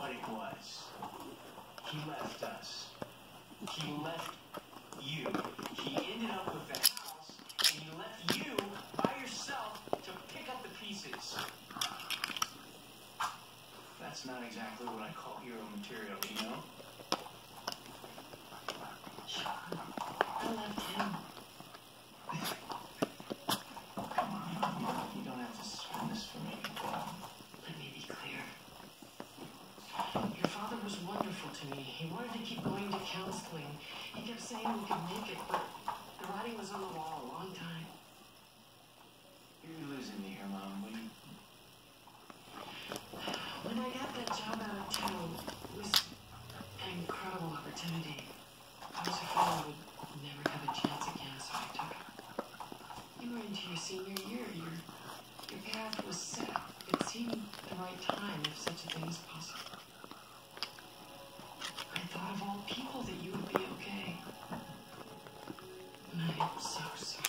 what it was. He left us. He left you. He ended up with the house, and he left you by yourself to pick up the pieces. That's not exactly what I call hero material, you know? I left him. Come on, you don't have to spin this for me. Let me be clear. Your father was wonderful to me. He wanted to keep going to counseling. He kept saying we could make it, but the writing was on the wall a long time. You're losing me here, Mom. When I got that job out of town, it was an incredible opportunity. I was afraid I would never have a chance again, so I took it. You were into your senior year. Your path was set. It seemed the right time, if such a thing is possible. I thought of all people that you would be okay. And I'm so sorry.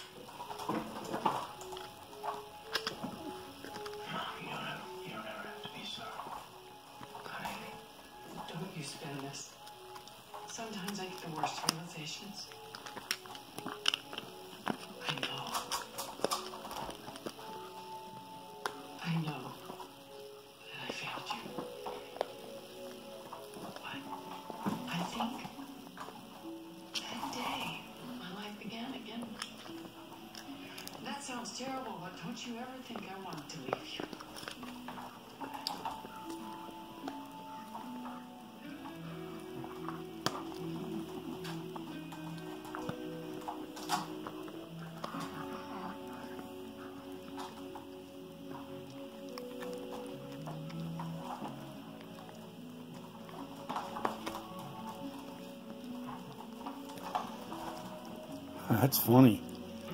Mom, you don't ever have to be sorry. Honey. Don't you spin this. Sometimes I get the worst realizations. I know that I failed you. But I think that day my life began again. That sounds terrible, but don't you ever think I wanted to leave you. That's funny.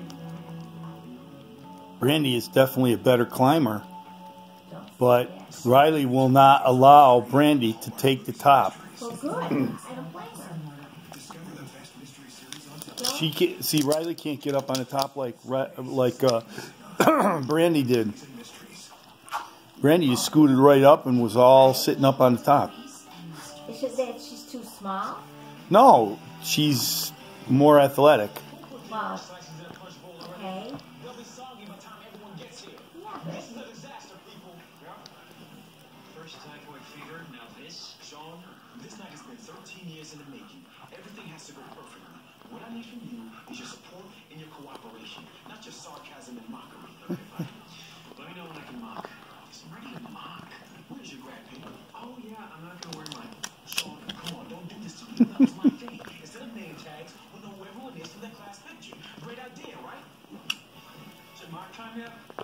Brandy is definitely a better climber, but Riley will not allow Brandy to take the top. Well, good. I don't blame her. She can't, see, Riley can't get up on the top like Brandy did. Brandy just scooted right up and was all sitting up on the top. Is it that she's too small? No, she's more athletic. Well, okay. First typhoid fever, now this. Sean, this night has been 13 years in the making. Everything has to go perfectly. What I need from you is your support and your cooperation, not just sarcasm and mockery. Let me know when I can mock. I'm ready to mock. Where's your grad paper? Oh yeah, I'm not gonna wear mine. Sean, come on, don't do this to me. That was my thing. Instead of name tags, we'll know who everyone is from that class picture. Great idea, right? Is it mock time yet?